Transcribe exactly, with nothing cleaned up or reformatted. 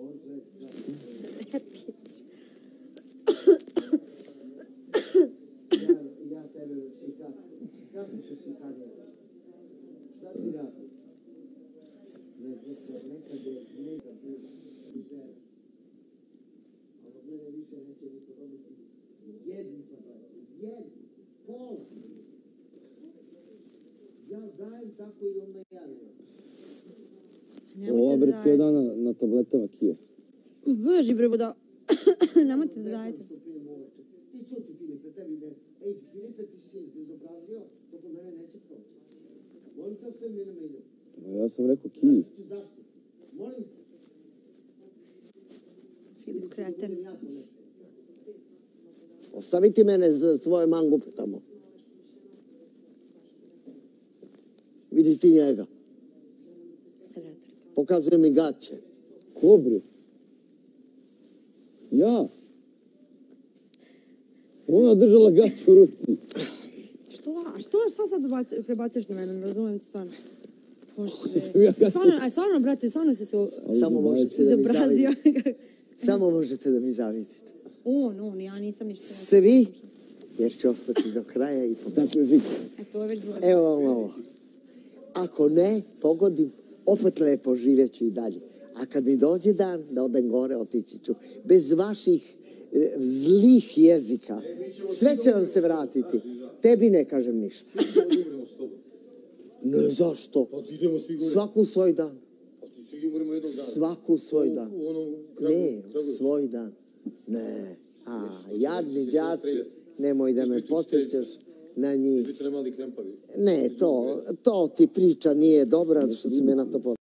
Ja tebe šikam. Kako se šikanira? Šta ti radi? Nekad je, nekad je više. Ali od mene više neće niko dobiti. Jedni pa daj. Jedni. Pol. Ja dajem tako i ona ja nemam. Ova bre cijel dan na, na tabletama kije. Boži bre, da. Nemojte da dajete. Ti čuti, Filipe, tebi ne. Ej, Filipe, ti si se izbezobrazio, to kod mene neće proći. Molim te, ostavi me na menju. Ja sam rekao kiji. Zašto? Molim. Filip kreator. Ostaviti mene za tvoje mangupe tamo. Vidi ti njega. Pokazuje mi gaće. Ko bre? Ja? Ona držala gaće u ruci. Što da? Što, šta sad baci, prebaciš na mene? Ne razumijem ti stvarno. Bože. Ja Stvarno, a stvarno, brate, stvarno si se Samo možete da mi izobrazio. zavidite. Samo možete da mi zavidite. On, on, ja nisam ništa. Svi, jer će ostati do kraja i pobediti. Tako je žic. E, to je već dvoje. Evo vam ovo. Ako ne pogodim, opet lepo živjeću i dalje. A kad mi dođe dan da odem gore, otići ću. Bez vaših e, zlih jezika. Sve će vam se vratiti. Tebi ne kažem ništa. Ne, zašto? Pa ti idemo svi gore. Svaku svoj dan. Pa ti svi umremo jednog dana. Svaku svoj dan. U onom Ne, svoj dan. Ne. A, jadni đaci, nemoj da me podsjećaš na njih. Biti ne mali klempavi. Ne, to, to ti priča nije dobra, što si me na to podsjećaš.